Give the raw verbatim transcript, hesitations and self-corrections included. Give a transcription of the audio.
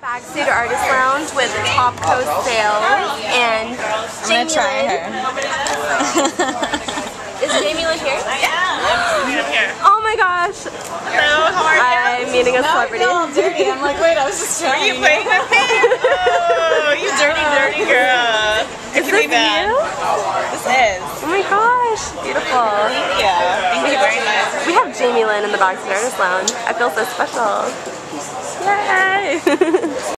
Backstage Artist Lounge with TopCo sales and I'm gonna try her. Is Jamie Lynn here? Yeah, I'm here. Oh my gosh! Hello, how are you? I'm meeting a celebrity. No, I feel all dirty. I'm like, wait, I was just trying. Are you playing with me? Oh, you dirty, dirty girl. It Is can this be bad. you? This is. Oh my gosh, beautiful. Yeah. Thank you very much. We have Jamie Lynn in the Backstage Artist Lounge. I feel so special. Yay!